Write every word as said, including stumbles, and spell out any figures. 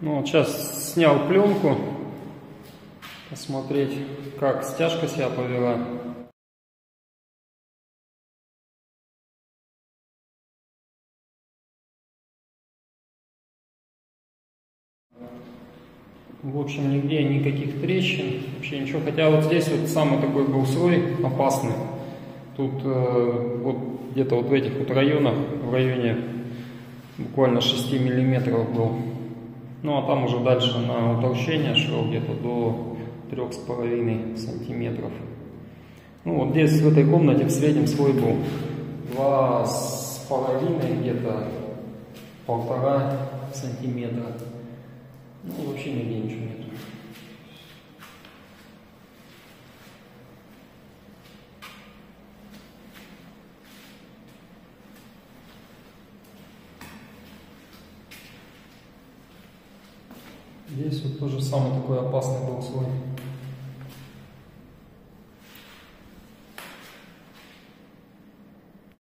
Ну вот сейчас снял пленку, посмотреть, как стяжка себя повела. В общем, нигде никаких трещин, вообще ничего. Хотя вот здесь вот самый такой был слой опасный. Тут э, вот где-то вот в этих вот районах, в районе буквально шести миллиметров был. Ну а там уже дальше на утолщение шло где-то до трёх с половиной сантиметров. Ну вот здесь в этой комнате в среднем слой был два с половиной, где-то полтора сантиметра. Ну вообще нигде ничего нет. Здесь вот тоже самый такой опасный был слой.